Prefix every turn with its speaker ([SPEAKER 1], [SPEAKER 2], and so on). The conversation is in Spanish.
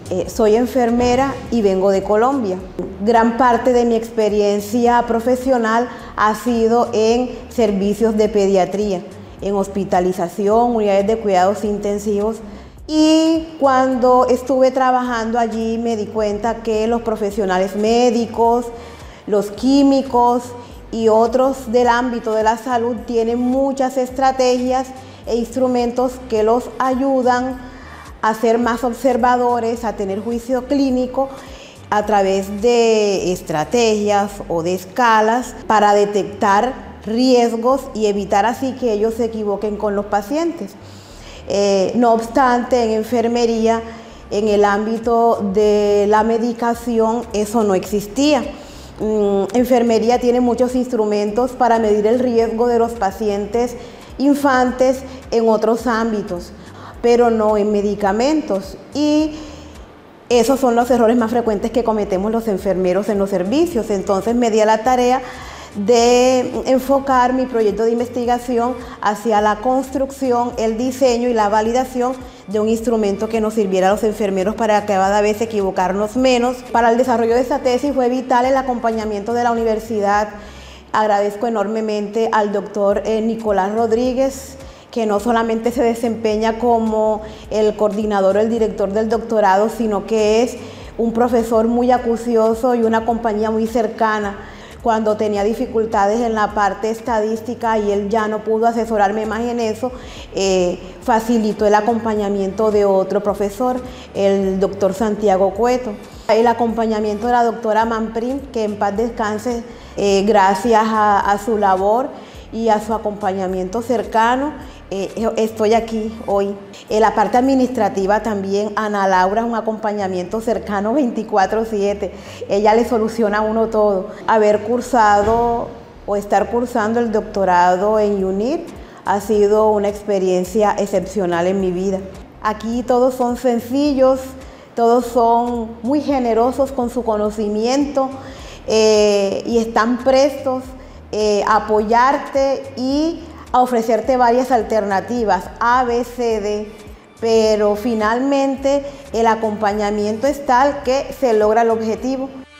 [SPEAKER 1] Soy enfermera y vengo de Colombia. Gran parte de mi experiencia profesional ha sido en servicios de pediatría, en hospitalización, unidades de cuidados intensivos. Y cuando estuve trabajando allí me di cuenta que los profesionales médicos, los químicos y otros del ámbito de la salud tienen muchas estrategias e instrumentos que los ayudan a ser más observadores, a tener juicio clínico a través de estrategias o de escalas para detectar riesgos y evitar así que ellos se equivoquen con los pacientes. No obstante, en enfermería, en el ámbito de la medicación, eso no existía. Enfermería tiene muchos instrumentos para medir el riesgo de los pacientes infantes en otros ámbitos, pero no en medicamentos. Y esos son los errores más frecuentes que cometemos los enfermeros en los servicios. Entonces me di a la tarea de enfocar mi proyecto de investigación hacia la construcción, el diseño y la validación de un instrumento que nos sirviera a los enfermeros para cada vez equivocarnos menos. Para el desarrollo de esta tesis fue vital el acompañamiento de la universidad. Agradezco enormemente al doctor Nicolás Rodríguez, que no solamente se desempeña como el coordinador o el director del doctorado, sino que es un profesor muy acucioso y una compañía muy cercana. Cuando tenía dificultades en la parte estadística y él ya no pudo asesorarme más en eso, facilitó el acompañamiento de otro profesor, el doctor Santiago Cueto. El acompañamiento de la doctora Manprim, que en paz descanse, gracias a su labor y a su acompañamiento cercano, estoy aquí hoy. En la parte administrativa también, Ana Laura, un acompañamiento cercano 24/7. Ella le soluciona a uno todo. Haber cursado o estar cursando el doctorado en UNIR ha sido una experiencia excepcional en mi vida. Aquí todos son sencillos, todos son muy generosos con su conocimiento y están prestos a apoyarte y a ofrecerte varias alternativas, A, B, C, D, pero finalmente el acompañamiento es tal que se logra el objetivo.